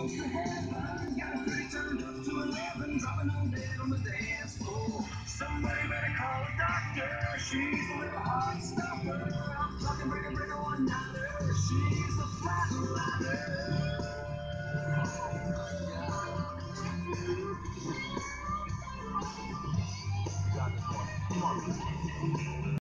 close to heaven. Got it pretty turned up to 11, dropping on dead on the dance floor. Somebody better call a doctor. She's a little hot stuff.